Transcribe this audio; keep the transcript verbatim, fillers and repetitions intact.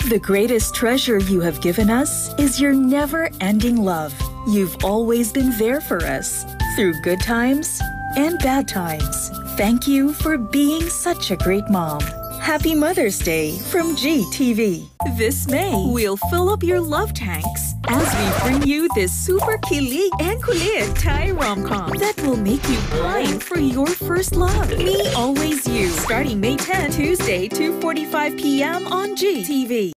The greatest treasure you have given us is your never-ending love. You've always been there for us, through good times and bad times. Thank you for being such a great mom. Happy Mother's Day from G T V. This May, we'll fill up your love tanks as we bring you this super kilig and kulit Thai rom-com that will make you pine for your first love. Me Always You, starting May tenth, Tuesday, two forty-five p m on G T V.